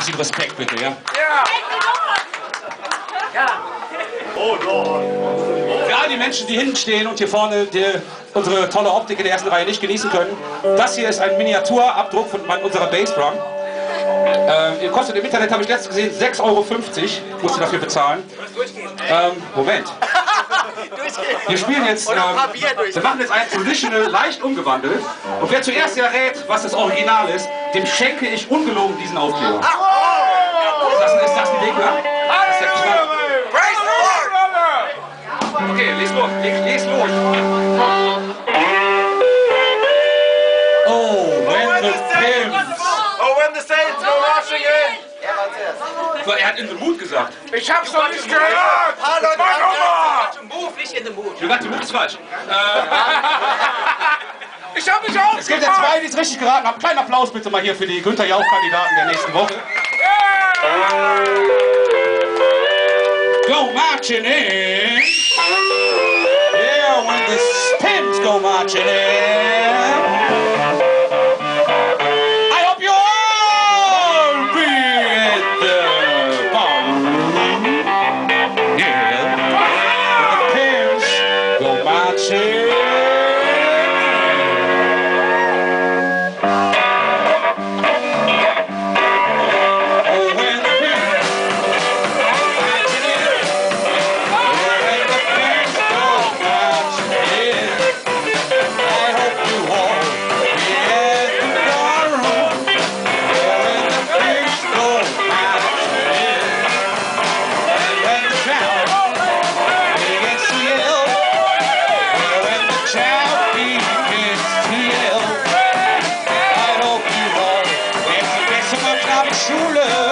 bisschen Respekt bitte, ja? Ja. Oh Lord. Für all die Menschen, die hinten stehen und hier vorne unsere tolle Optik in der ersten Reihe nicht genießen können, das hier ist ein Miniaturabdruck von unserer Bassdrum. Kostet im Internet, habe ich letztens gesehen, 6,50 € musst du dafür bezahlen. Moment. Wir spielen jetzt, wir machen jetzt ein Traditional leicht umgewandelt. Und wer zuerst errät, was das Original ist, dem schenke ich ungelogen diesen Aufkleber. Ist das die Gegner? Das ist der Knall. Okay, les los. Oh, when the Pimps. Oh, when the Saints go marching in. Er hat in the mood gesagt. Ich hab's doch nicht gehört. Hallo, Move, nicht in the mood. Du sagst, die Mood ist falsch. Ich hab mich auch. Es gibt ja zwei, die es richtig geraten haben. Kleinen Applaus bitte mal hier für die Günther Jauch-Kandidaten der nächsten Woche. Go marching in. Yeah, when the Pimps go marching in. I hope you all be at the ball. Yeah, when the Pimps go marching. Knabenschule.